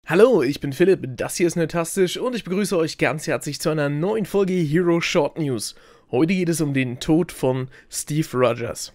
Hallo, ich bin Philipp, das hier ist Nerdtastisch und ich begrüße euch ganz herzlich zu einer neuen Folge Hero Short News. Heute geht es um den Tod von Steve Rogers.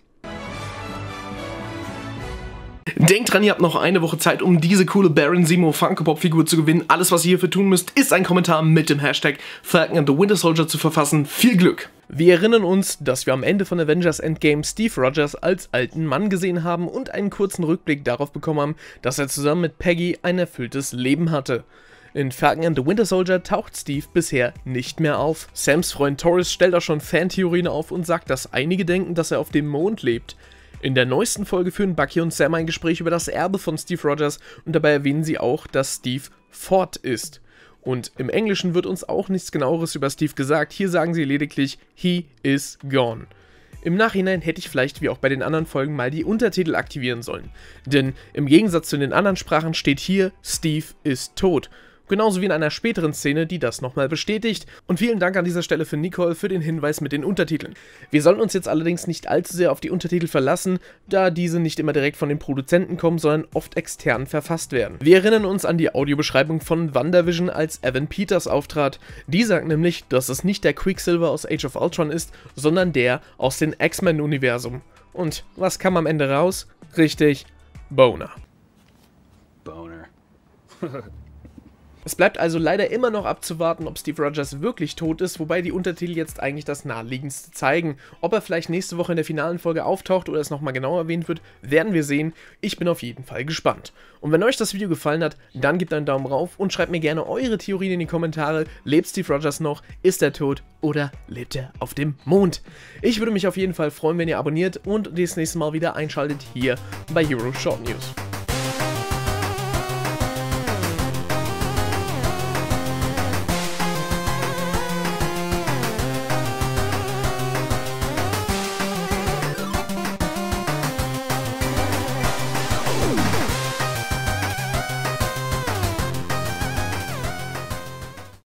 Denkt dran, ihr habt noch eine Woche Zeit, um diese coole Baron Zemo Funko Pop Figur zu gewinnen. Alles, was ihr hierfür tun müsst, ist ein Kommentar mit dem Hashtag Falcon and the Winter Soldier zu verfassen. Viel Glück! Wir erinnern uns, dass wir am Ende von Avengers Endgame Steve Rogers als alten Mann gesehen haben und einen kurzen Rückblick darauf bekommen haben, dass er zusammen mit Peggy ein erfülltes Leben hatte. In Falcon and the Winter Soldier taucht Steve bisher nicht mehr auf. Sams Freund Torres stellt auch schon Fantheorien auf und sagt, dass einige denken, dass er auf dem Mond lebt. In der neuesten Folge führen Bucky und Sam ein Gespräch über das Erbe von Steve Rogers und dabei erwähnen sie auch, dass Steve fort ist. Und im Englischen wird uns auch nichts genaueres über Steve gesagt, hier sagen sie lediglich, he is gone. Im Nachhinein hätte ich vielleicht wie auch bei den anderen Folgen mal die Untertitel aktivieren sollen. Denn im Gegensatz zu den anderen Sprachen steht hier, Steve ist tot. Genauso wie in einer späteren Szene, die das nochmal bestätigt. Und vielen Dank an dieser Stelle für Nicole für den Hinweis mit den Untertiteln. Wir sollen uns jetzt allerdings nicht allzu sehr auf die Untertitel verlassen, da diese nicht immer direkt von den Produzenten kommen, sondern oft extern verfasst werden. Wir erinnern uns an die Audiobeschreibung von WandaVision, als Evan Peters auftrat. Die sagt nämlich, dass es nicht der Quicksilver aus Age of Ultron ist, sondern der aus dem X-Men-Universum. Und was kam am Ende raus? Richtig, Boner. Boner. Es bleibt also leider immer noch abzuwarten, ob Steve Rogers wirklich tot ist, wobei die Untertitel jetzt eigentlich das Naheliegendste zeigen. Ob er vielleicht nächste Woche in der finalen Folge auftaucht oder es nochmal genau erwähnt wird, werden wir sehen. Ich bin auf jeden Fall gespannt. Und wenn euch das Video gefallen hat, dann gebt einen Daumen rauf und schreibt mir gerne eure Theorien in die Kommentare. Lebt Steve Rogers noch? Ist er tot? Oder lebt er auf dem Mond? Ich würde mich auf jeden Fall freuen, wenn ihr abonniert und das nächste Mal wieder einschaltet hier bei Hero Short News.